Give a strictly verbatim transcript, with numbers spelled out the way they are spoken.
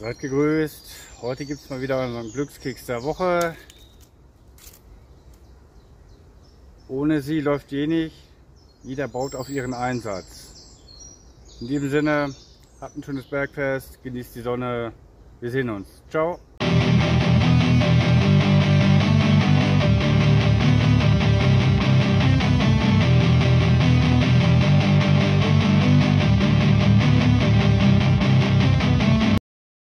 Seid gegrüßt. Heute gibt es mal wieder unseren Glückskeks der Woche. Ohne sie läuft je nicht. Jeder baut auf ihren Einsatz. In diesem Sinne, habt ein schönes Bergfest, genießt die Sonne. Wir sehen uns. Ciao.